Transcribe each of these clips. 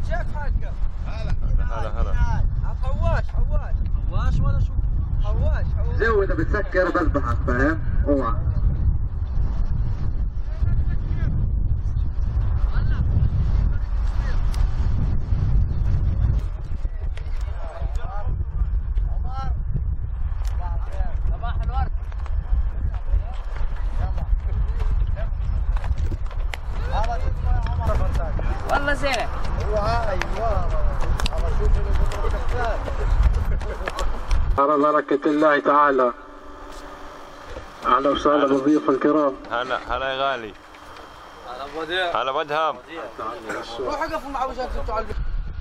كيف حالكم؟ هلا حواش ولا شو؟ حواش جو اذا بتسكر بذبحك فاهم؟ اوعى والله زينه. ايوه على بركة الله تعالى. أهلا وسهلا بالضيوف الكرام. هلا يا غالي. هلا بدهم. روحوا قفوا مع وجهك انتوا على البيت.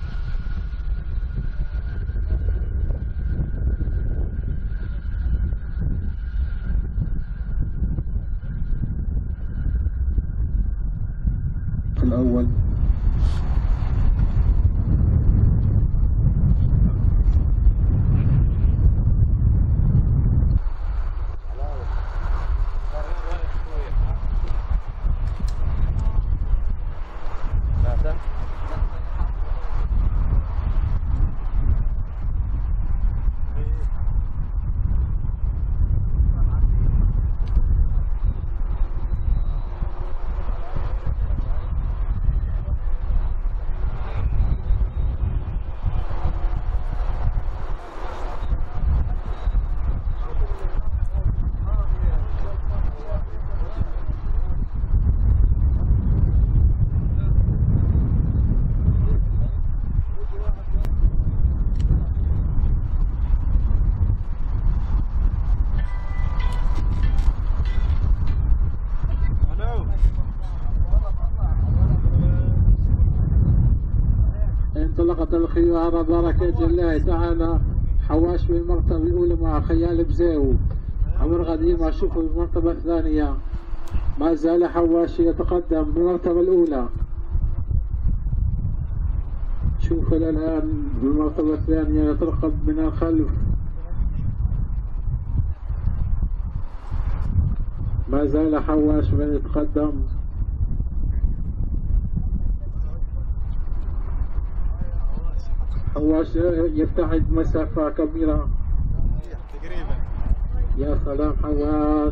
الأول انطلقت الخيول على بركة الله تعالى. حواش في المرتبة الأولى مع خيال بزيو. عمر غدير مع شوفل بالمرتبة الثانية. ما زال حواش يتقدم بالمرتبة الأولى. شوفل الآن بالمرتبة الثانية يترقب من الخلف. ما زال حواش من يتقدم. حواش يبتعد مسافة كبيرة تقريبا. يا سلام حواش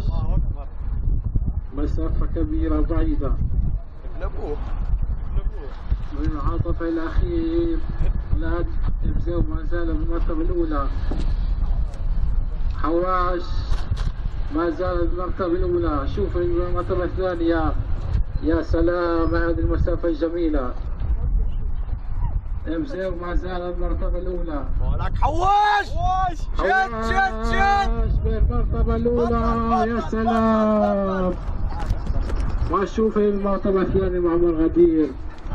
مسافة كبيرة بعيدة. ابن والعاطفة الأخير لا يبزو ما زال بالمرتبة الأولى. حواش ما زال بالمرتبة الأولى. شوف المرتبة الثانية. يا سلام هذه المسافة الجميلة. امزيو ما زال المرتبة الأولى. ولك حواش شد بالمرتبة الأولى. يا سلام. وشوف المرتبة الثانية مع عمر غدير.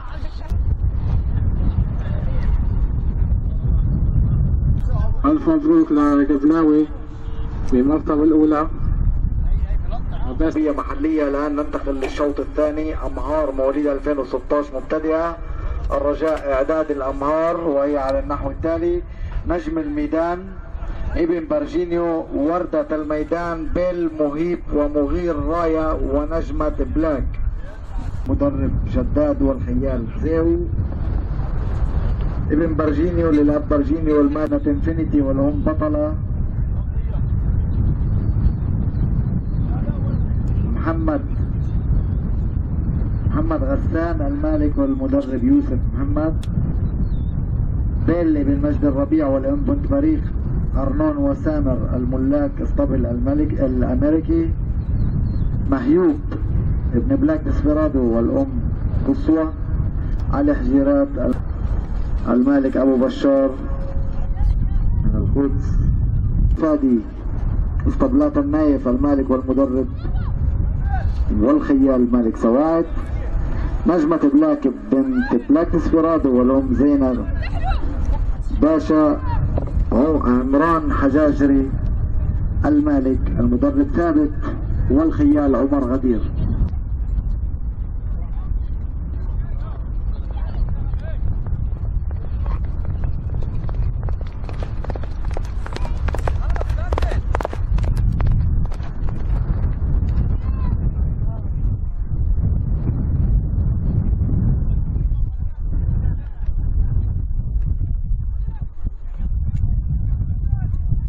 ألف مبروك لقبلاوي بالمرتبة الأولى. هي محلية. الآن ننتقل للشوط الثاني. أمهار مواليد 2016 مبتدئة. الرجاء إعداد الأمهار وهي على النحو التالي: نجم الميدان، ابن برجينيو، وردة الميدان، بيل، مهيب ومغير راية، ونجمة بلاك. مدرب شداد والخيال زيو. ابن برجينيو للأب برجينيو والمادة انفينيتي والأم بطلة. محمد غسان المالك والمدرب يوسف محمد. بيل بن مجد الربيع والأم بنت فريق. أرنون وسامر الملاك اسطبل الملك الأمريكي. مهيوب ابن بلاك ديسبرادو والأم قصوى. علي حجيرات المالك أبو بشار من القدس. فادي اسطبلات النايف المالك والمدرب والخيال المالك سواعد. نجمة بلاك بنت بلاك ديسبرادو والأم زينب باشا. عمران حجاجري المالك المدرب ثابت والخيال عمر غدير.